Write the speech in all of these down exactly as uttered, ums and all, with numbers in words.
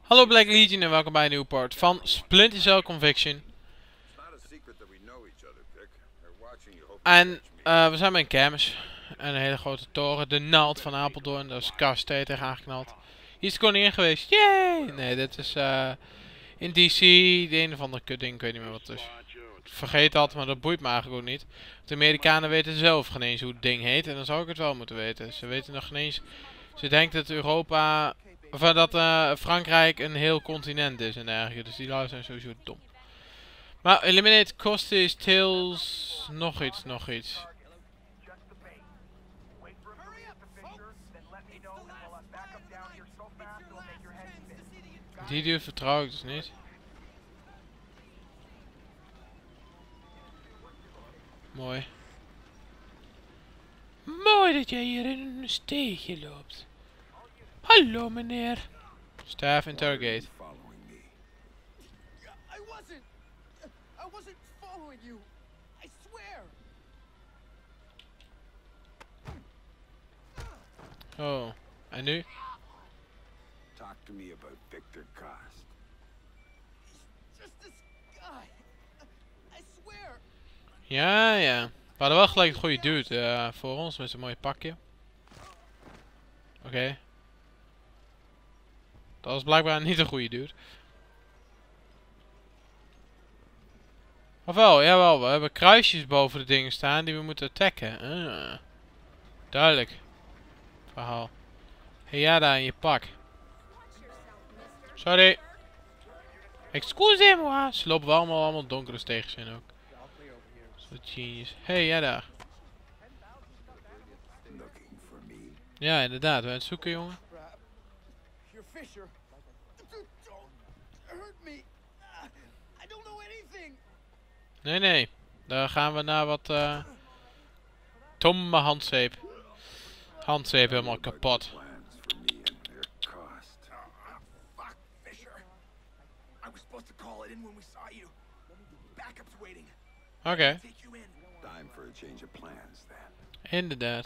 Hallo Black Legion en welkom bij een nieuwe part van Splinter Cell Conviction. En uh, we zijn bij een kermis. En een hele grote toren. De naald van Apeldoorn. Daar is Cars twee tegen aangeknald. Hier is de koningin geweest. Yay! Nee, dit is uh, in D C. De een of andere kut ding. Ik weet niet meer wat het is. Ik vergeet dat, maar dat boeit me eigenlijk ook niet. De Amerikanen weten zelf geen eens hoe het ding heet. En dan zou ik het wel moeten weten. Ze weten nog geen eens. Ze denkt dat Europa... Of dat uh, Frankrijk een heel continent is en dergelijke. Dus die lui zijn sowieso dom. Maar eliminate Costis, Tails, nog iets, nog iets. Die duur vertrouw ik dus niet. Mooi. Mooi dat jij hier in een steegje loopt. Hallo meneer. Staff interrogate. Oh, en nu? Talk to me about Victor Cost. Just this guy. I swear. Ja, ja. We hadden wel gelijk het goede dude uh, voor ons met zijn mooie pakje. Oké. Okay. Dat was blijkbaar niet een goede dude. Ofwel, jawel, we hebben kruisjes boven de dingen staan die we moeten attacken. Uh. Duidelijk. Verhaal. Hey, ja, daar in je pak. Sorry. Excusez-moi. Ze lopen wel allemaal, allemaal donkere steegjes in ook. Zo genius. Hey, ja, daar. Ja, inderdaad. We zijn het zoeken, jongen. Nee, nee. Daar gaan we naar wat uh, tomme handzeep. Handzeep helemaal kapot. Oké. Okay. Inderdaad.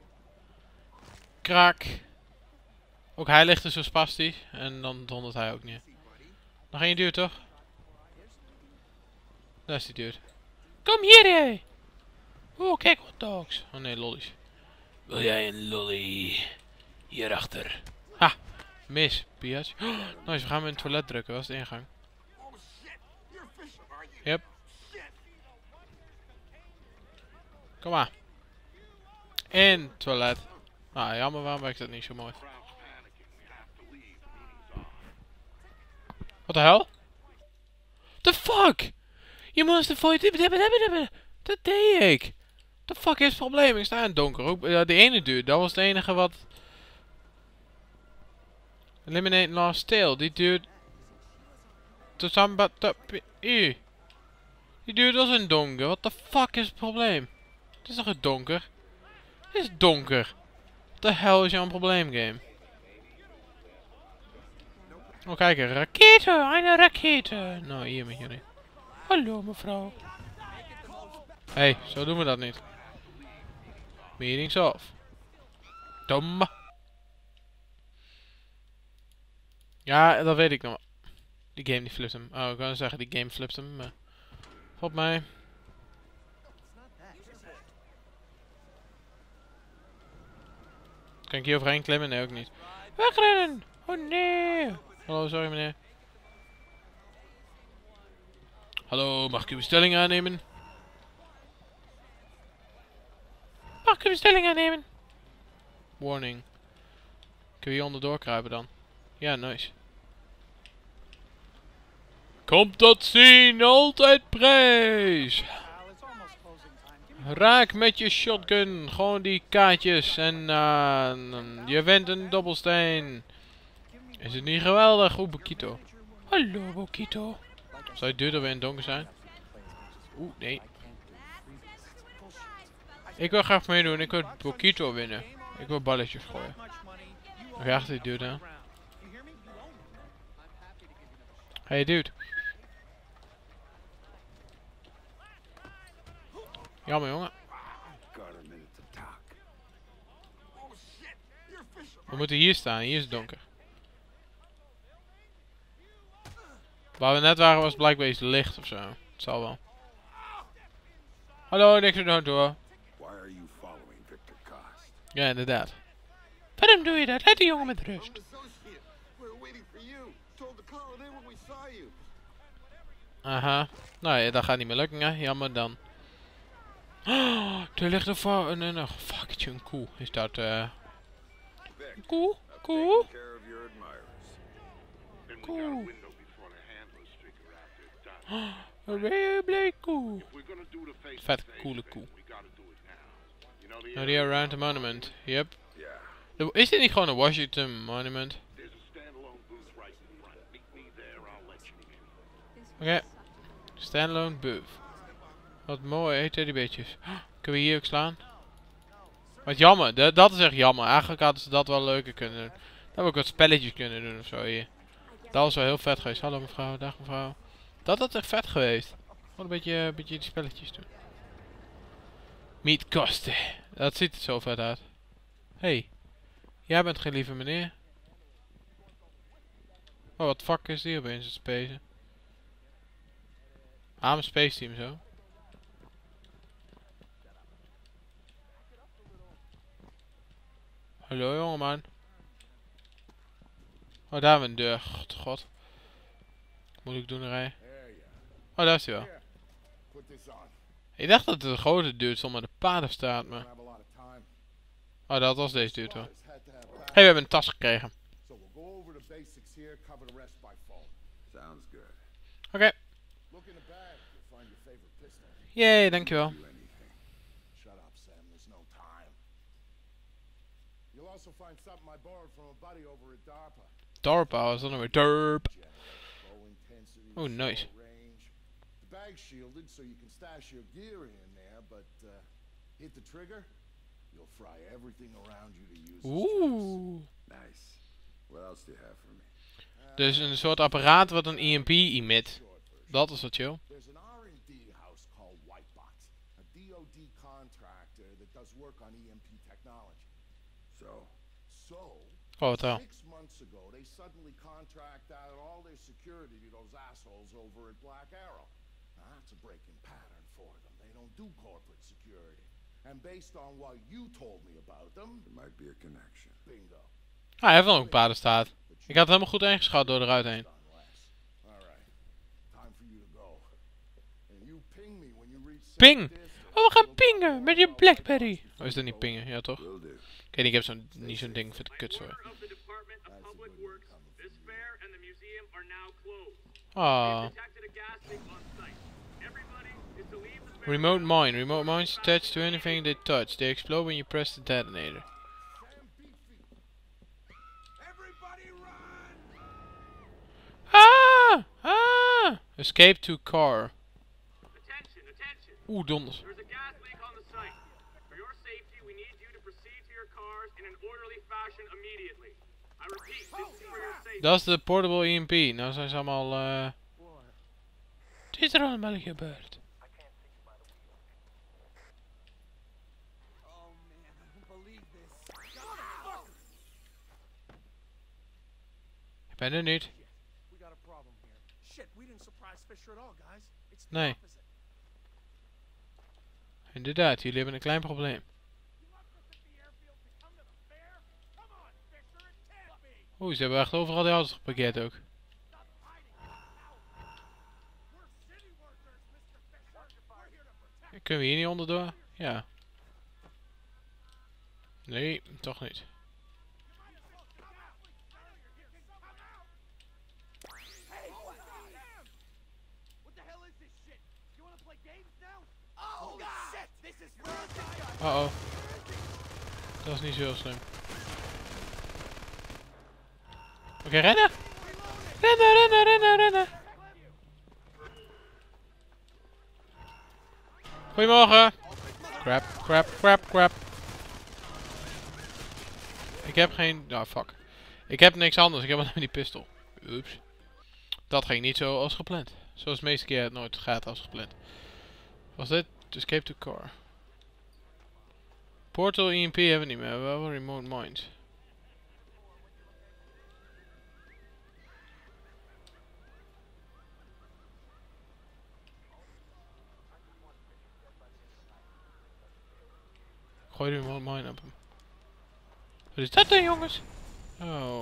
Krak. Ook hij ligt er zo spastisch. En dan dondert hij ook niet. Nog één duur toch? Daar is die duur. Kom hier, hé! Oh, kijk wat dogs. Oh nee, lollies. Wil jij een lolly? Hierachter. Ha! Mis, pias. Oh, nice, we gaan hem in het toilet drukken. Dat is de ingang. Yep. Kom maar. In het toilet. Ah, jammer, waarom werkt dat niet zo mooi? Wat de hel? The fuck? Je moest de void. Dat deed ik. The fuck is het probleem? Ik sta in het donker. Ook, uh, de ene dude, dat was het enige wat. Eliminate last tail. Die dude. Die dude was in het donker. What the fuck is het probleem? Het is toch het donker? Het is donker. Wat de hel is jouw probleem, game? Oh, kijk, een raketen. Een raketen. Nou, hier met jullie. Hallo, mevrouw. Hé, hey, zo doen we dat niet. Meetings off. Domme. Ja, dat weet ik nog. Die game die flipt hem. Oh, ik wou zeggen, die game flipt hem. Maar valt mij. Kan ik hier overheen klimmen? Nee, ook niet. Wegrennen! Oh nee! Hallo, sorry meneer. Hallo, mag ik uw bestelling aannemen? Mag ik uw bestelling aannemen? Warning. Kun je hier onderdoor kruipen dan? Ja, nice. Komt dat zien, altijd prijs! Raak met je shotgun, gewoon die kaartjes en uh, je wint een dobbelsteen. Is het niet geweldig? Oeh, Bokito. Hallo, Bokito. Zou je duurder weer in het donker zijn? Oeh, nee. Ik wil graag meedoen, ik wil Bokito winnen. Ik wil balletjes gooien. Nog achter die dude aan. Hey dude. Jammer jongen. We moeten hier staan, hier is het donker. Waar we net waren was blijkbaar iets licht of zo. Het zal wel. Hallo, niks aan de hand hoor. Why are you following Victor Cost? Ja, inderdaad. Waarom doe je dat? Laat die jongen met rust. Aha. Nou ja, dat gaat niet meer lukken hè. Jammer dan. Oh, er ligt een voor een, een, een fuck, een koe. Is dat eh... Vic, koe? I've Koe? taken care of your admirers. Koe. Een really koe. Vet coole koe. Area around the monument. Yep. Yeah. Is dit niet gewoon een Washington monument? Oké. Okay. Standalone booth. Wat mooi, hè, teddybeetjes. Oh, kunnen we hier ook slaan? Wat jammer, de, dat is echt jammer. Eigenlijk hadden ze dat wel leuker kunnen doen. Dan hebben we ook wat spelletjes kunnen doen of zo hier. Dat was wel heel vet geweest. Hallo mevrouw, dag mevrouw. Dat had echt vet geweest. Gewoon een beetje, een beetje die spelletjes doen. Meet kosten. Dat ziet er zo vet uit. Hey, jij bent geen lieve meneer. Oh, wat fuck is die opeens het spacen? Ah, mijn space team zo. Hallo jongeman. Oh, daar hebben we een deur. God, god. Wat moet ik doen, rij? Oh, daar is hij wel. Ik dacht dat het een grote deur stond, maar de paden staat me. Oh, dat was deze deur wel. Hé, hey, we hebben een tas gekregen. Oké. Okay. Yay, dankjewel. DARPA, was dat nou weer? DARP. Oh, nice. Bag shielded so you can stash your gear in there, but uh, hit the trigger, you'll fry everything around you to use. Oeh. Nice. What else do you have for me? Dus een soort apparaat wat een E M P emit. Dat is wat chill. There's an R and D house called Whitebox, a D O D contractor that does work on E M P technology. So? So? Oh, wat wel. Six months ago, they suddenly contract out all their security to those assholes over at Black Arrow. Now, that's a breaking pattern for them. They don't do corporate security. And based on what you told me about them, There might be a connection. bingo. Ah, hij heeft wel een paden staat. Ik had het helemaal goed ingeschat door eruit heen. Ping! Oh, we gaan pingen met je Blackberry. Oh, is dat niet pingen? Ja, toch? Will do. Kijk, ik heb zo'n niet zo'n ding voor de kut hoor. Ah. Remote mine. Remote mines attached to anything they touch. They explode when you press the detonator. Ah! Ah! Escape to car. Oeh, donders. Dat is de portable E M P. Nou zijn ze allemaal... Uh... Het is er allemaal gebeurd. Ik ben er niet. Nee. Inderdaad, jullie hebben een klein probleem. Oeh, ze hebben echt overal die auto's geparkeerd ook. Kunnen we hier niet onderdoor? Ja. Nee, toch niet. Uh oh. Dat is niet zo heel slim. Oké, okay, rennen! Rennen, rennen, rennen, rennen! Goedemorgen! Crap, crap, crap, crap. Ik heb geen... Nou, fuck. Ik heb niks anders, ik heb alleen die pistool. Oeps. Dat ging niet zo als gepland. Zoals de meeste keer het nooit gaat als gepland. Was dit? Escape to car. Portal E M P hebben we niet meer, we hebben wel remote mines. Gooi nu een mine op hem. Wat is dat dan, jongens? Oh.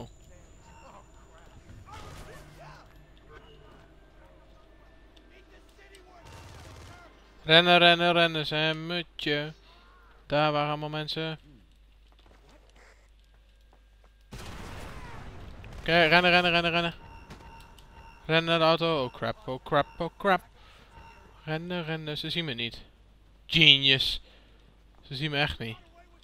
Rennen, rennen, rennen, zijn mutje. Daar waren allemaal mensen. Oké, okay, rennen, rennen, rennen, rennen. Rennen naar de auto. Oh crap, oh crap, oh crap. Rennen, rennen, ze zien me niet. Genius. Ze zien me echt niet.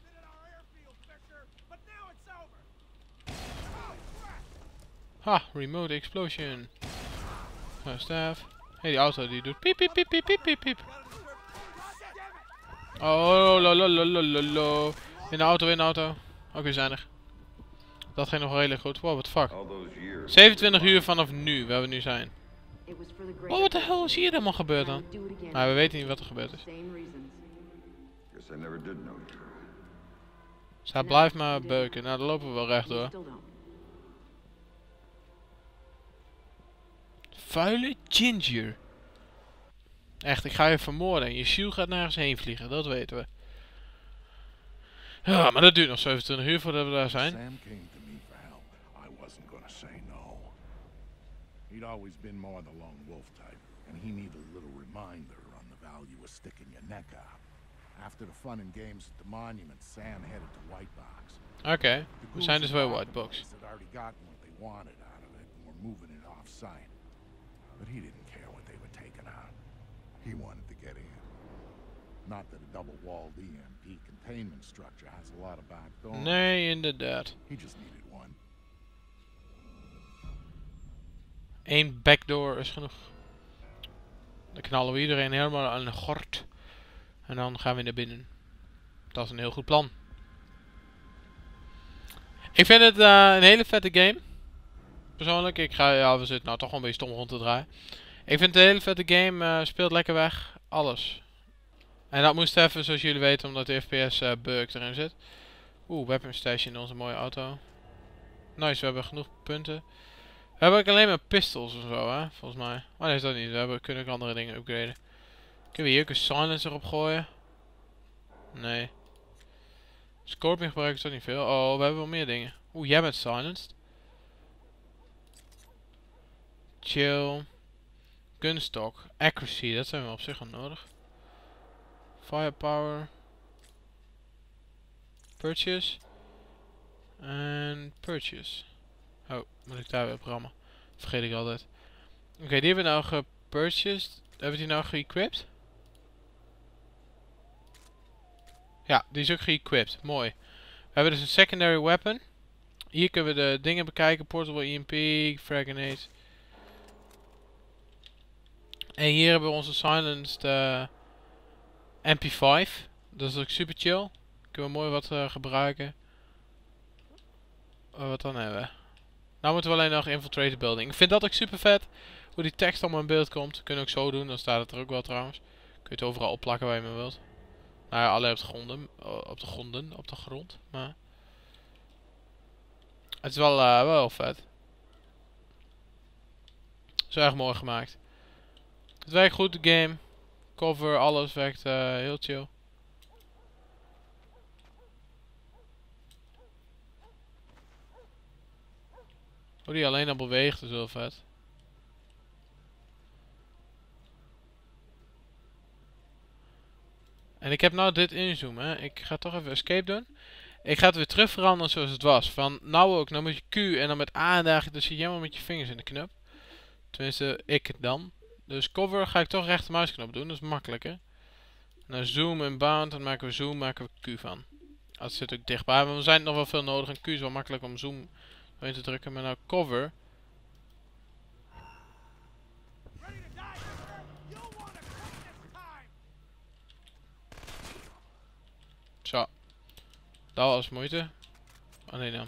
Ha, remote explosion. Oh, staff. Hey, die auto die doet piep piep piep piep piep piep piep. Oh, lo lo lo lo lo lo. In de auto, in de auto. Oké, we zijn er. Dat ging nog redelijk goed. Wow, what the fuck. zevenentwintig uur vanaf nu, waar we nu zijn. Oh, wat de hel is hier helemaal gebeurd dan? Nou, we weten niet wat er gebeurd is. Dus hij blijft maar beuken. Nou, dan lopen we wel rechtdoor. Vuile ginger. Echt, ik ga je vermoorden en je shield gaat nergens heen vliegen, dat weten we. Ja, maar dat duurt nog zevenentwintig uur voordat we daar zijn. Sam came to me for help. I wasn't gonna say no. He'd always been more the lone wolf type, and he needed a little reminder on the value of sticking your neck out. After the fun and games at the monument, Sam headed to White Box. Oké, okay. We zijn dus bij White Box. Had already gotten what they wanted out of it and were moving it off site. But he didn't care what they were taking out. He wanted to get in. Not that a double-walled E M P containment structure has a lot of back doors. Nee, inderdaad. He just needed one. Eén backdoor is genoeg. Dan knallen we iedereen helemaal aan de gort. En dan gaan we naar binnen. Dat is een heel goed plan. Ik vind het uh, een hele vette game. Persoonlijk, ik ga, ja, we zitten nou toch wel een beetje stom rond te draaien. Ik vind het een hele vette game, uh, speelt lekker weg, alles. En dat moest even, zoals jullie weten, omdat de F P S uh, bug erin zit. Oeh, weapon station in onze mooie auto. Nice, we hebben genoeg punten. We hebben ook alleen maar pistols en zo, hè, volgens mij. Oh nee, is dat niet, we hebben, kunnen ook andere dingen upgraden. Kunnen we hier ook een silencer op gooien? Nee. Scorpion gebruiken is toch niet veel. Oh, we hebben wel meer dingen. Oeh, jij bent silenced. Chill. Gunstock. Accuracy, dat zijn we op zich wel nodig. Firepower. Purchase. En purchase. Oh, moet ik daar weer op rammen. Vergeet ik altijd. Oké, okay, die hebben we nou gepurchased. Hebben we die nou geëquipped? Ja, die is ook geëquipped. Mooi. We hebben dus een secondary weapon. Hier kunnen we de dingen bekijken. Portable E M P, frag grenade. En hier hebben we onze silenced uh, M P vijf. Dat is ook super chill. Kunnen we mooi wat uh, gebruiken. Uh, wat dan hebben we? Nou moeten we alleen nog infiltrate the building. Ik vind dat ook super vet. Hoe die tekst allemaal in beeld komt. Kunnen we ook zo doen. Dan staat het er ook wel trouwens. Kun je het overal opplakken waar je maar wilt. Nou ja, alleen op de gronden. Op de gronden. Op de grond. Maar het is wel, uh, wel vet. Het is erg mooi gemaakt. Het werkt goed, de game. Cover, alles werkt uh, heel chill. Hoe die alleen al beweegt is wel vet. En ik heb nou dit inzoomen. Hè. Ik ga toch even escape doen. Ik ga het weer terug veranderen zoals het was. Van nou ook, nou met je Q en dan met A en dan zit je helemaal met je vingers in de knop. Tenminste, ik dan. Dus cover ga ik toch rechtermuisknop doen, dat is makkelijker. Nou, zoom en bound, dan maken we zoom, maken we Q van. Dat zit ook dichtbij, maar we zijn nog wel veel nodig. En Q is wel makkelijk om zoom in te drukken. Maar nou, cover. Zo. Dat was moeite. Oh nee dan.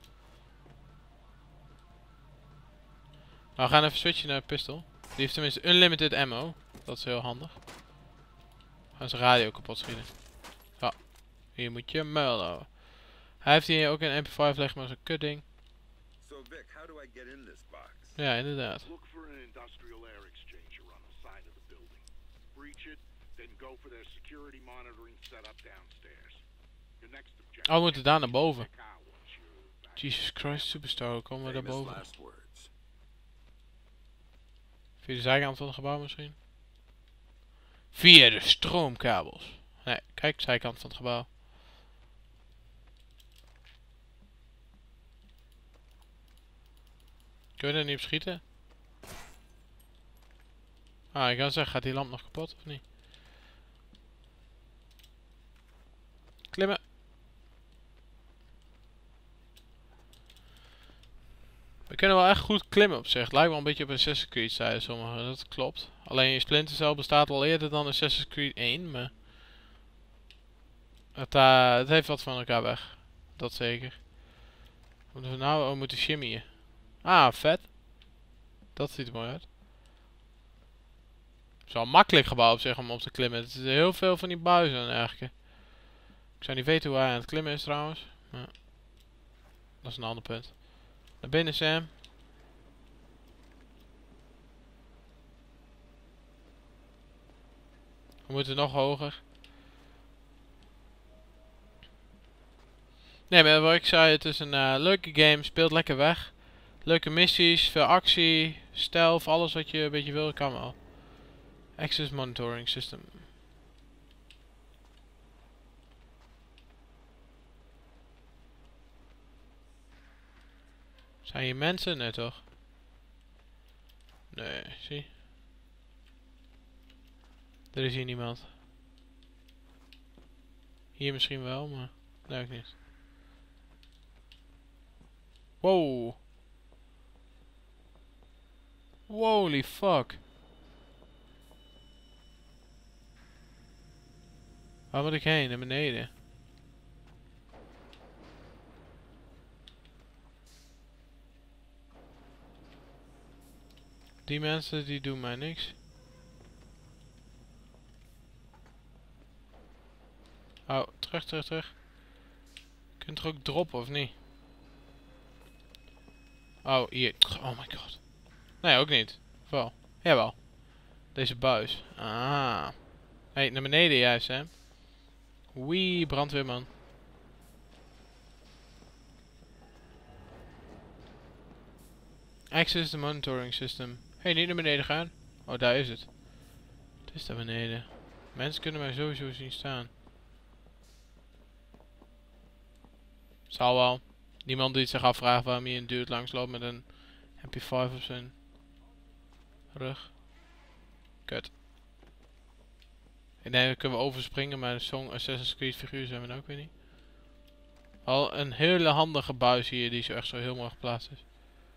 Nou, we gaan even switchen naar pistol. Die heeft tenminste unlimited ammo. Dat is heel handig. We gaan zijn radio kapot schieten. Ja. Hier moet je muil houden. Hij heeft hier ook een M P vijf liggen, maar zo'n kut ding. So Vic, how do I get in this box? Ja, inderdaad. Look for an industrial air exchanger on the side of the building. Breach it, then go for their security monitoring setup downstairs. Your next objective. Oh, we moeten daar naar boven. Check out once you're back. Jesus Christ, Superstar, hoe komen we daar Famous boven? last words. Via de zijkant van het gebouw misschien? Via de stroomkabels. Nee, kijk, zijkant van het gebouw. Kun je er niet op schieten? Ah, ik kan zeggen, gaat die lamp nog kapot of niet? Klimmen. We kunnen wel echt goed klimmen op zich. Het lijkt wel een beetje op Assassin's Creed, zeiden sommigen. Dat klopt. Alleen Splinter Cell bestaat al eerder dan Assassin's Creed één, maar... Het, uh, het heeft wat van elkaar weg. Dat zeker. Moeten we nou... Oh, we moeten shimmyen. Ah, vet. Dat ziet er mooi uit. Het is wel een makkelijk gebouw op zich om op te klimmen. Het is heel veel van die buizen en dergelijke. Ik zou niet weten hoe hij aan het klimmen is trouwens. Maar dat is een ander punt. Naar binnen, Sam. We moeten nog hoger. Nee, maar wat ik zei, het is een uh, leuke game. Speelt lekker weg. Leuke missies, veel actie, stealth, alles wat je een beetje wil, kan wel. Access monitoring system. Zijn hier mensen? Nee toch? Nee, zie. Er is hier niemand. Hier misschien wel, maar nee ook niet. Wow. Holy fuck. Waar moet ik heen? Naar beneden. Die mensen die doen mij niks. Oh, terug, terug, terug. Je kunt er ook droppen of niet? Oh, hier. Oh my god. Nee, ook niet. Of wel? Jawel. Deze buis. Ah. Hey, naar beneden juist, hè. Wee, brandweerman. Access the monitoring system. Hey, niet naar beneden gaan. Oh, daar is het. Het is daar beneden. Mensen kunnen mij sowieso zien staan. Zal wel. Niemand die zich afvraagt waarom hier een dude langs loopt met een M P vijf op zijn rug. Kut. Ik denk dat kunnen we overspringen, maar zo'n Assassin's Creed figuur zijn we nou ook weer niet. Al een hele handige buis hier die zo echt zo heel mooi geplaatst is.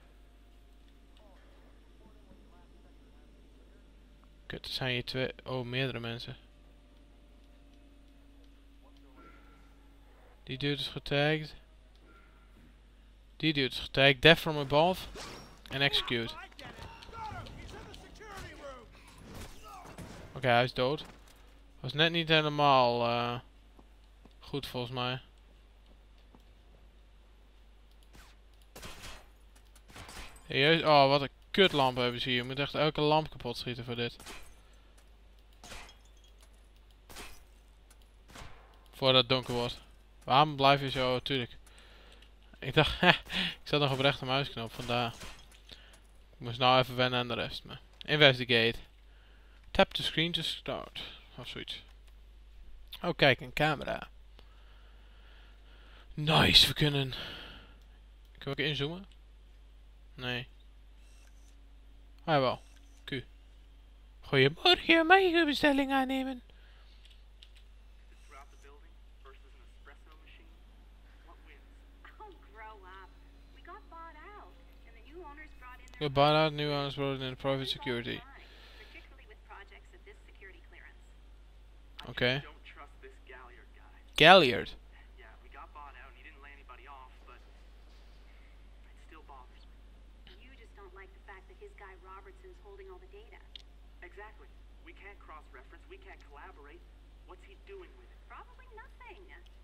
Kut, er zijn hier twee... Oh, meerdere mensen. Die dude is getagd. Die dude is getagd. Death from above. En execute. Oké, okay, hij is dood. Was net niet helemaal uh, goed volgens mij. Serieus? Oh, wat een kutlamp hebben ze hier. Je moet echt elke lamp kapot schieten voor dit. Voordat het donker wordt. Waarom blijf je zo? Tuurlijk. Ik dacht, ik zat nog op rechter muisknop, vandaar. Ik moest nou even wennen aan de rest. Maar. Investigate. Tap the screen to start. Of zoiets. Oh kijk, een camera. Nice, we kunnen... Kunnen we ook inzoomen? Nee. Ah jawel. Q. Goedemorgen, mag ik uw bestelling aannemen? We bought out new owners brought in private security. Okay. Galliard. Yeah, we got bought out and he didn't lay anybody off, but it still bothers me. You just don't like the fact that his guy Robertson's holding all the data. Exactly. We can't cross-reference, we can't collaborate. What's he doing with it? Probably nothing.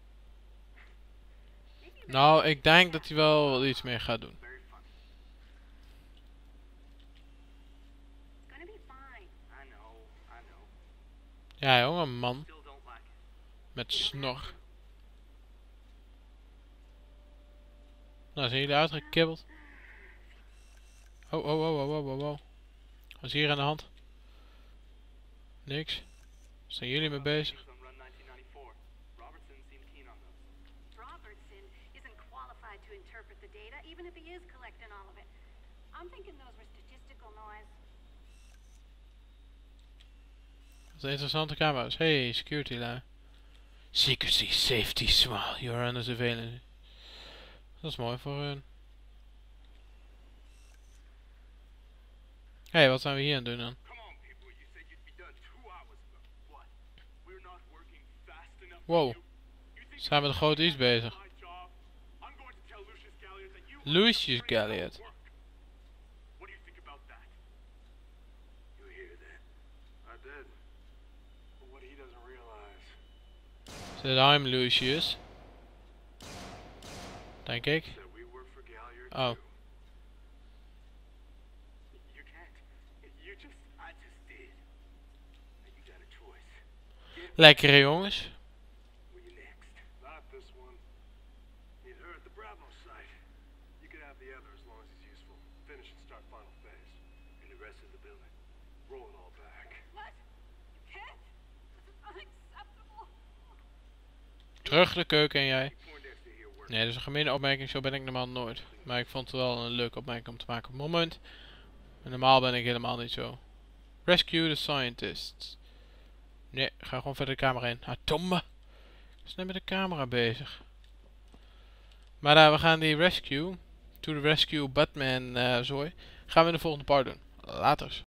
Nou, ik denk dat hij wel iets meer gaat doen. Very funny. It's gonna be fine. I know, I know. Ja jongen, man. Still don't like it. Met snor. Nou, zijn jullie uitgekibbeld? Oh, oh, oh, oh, oh, oh, oh. Wat is hier aan de hand? Niks. Zijn jullie mee bezig? On Run nineteen ninety-four. Robertson seemed keen on those. Robertson isn't qualified to interpret the data, even if he is collecting all of it. I'm thinking those were statistical noise. Wat een interessante camera's. Hey, security lui. Secrecy, safety, small. You are under surveillance. Dat is mooi voor hun. Hé, hey, wat zijn we hier aan het doen dan? Come on, people. You said you'd be done two hours ago. What? We're not working fast enough for Wow. you? You think Zijn we met een groot iets bezig? my job? I'm going to tell Lucius Galliard that you Lucius Galliard. work. What do you think about that? You hear that? I did. But what he doesn't realize. Said I'm Lucius. Denk ik. That we work for Galliard Oh. too. You can't. You just, I just did. And you got a choice. Lekkere jongens. Were you next? Not this one. Need her at the Bravo site. You can have the other as long as he's useful. Finish and start final phase. And the rest of the building. Roll it all back. What? You can't. This is unacceptable. Terug de keuken en jij. Poindexter here working. Nee, dat is een gemene opmerking. Zo ben ik normaal nooit. Maar ik vond het wel een leuke opmerking om te maken op het moment. En normaal ben ik helemaal niet zo. Rescue the scientists. Nee, ga gewoon verder de camera in. Ah, domme. Ik ben net met de camera bezig. Maar uh, we gaan die rescue. To the rescue Batman uh, zooi. Gaan we in de volgende part doen. Laters.